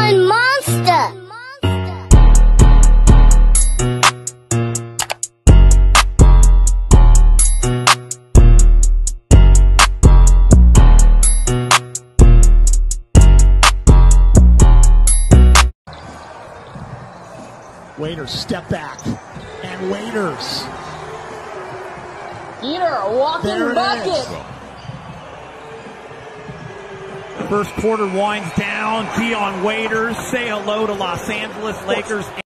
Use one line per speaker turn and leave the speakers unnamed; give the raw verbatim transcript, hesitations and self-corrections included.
one monster.
Waiters step back, and Waiters.
Eater, a walking
There it
bucket.
is.
First quarter winds down. Dion Waiters, say hello to Los Angeles Lakers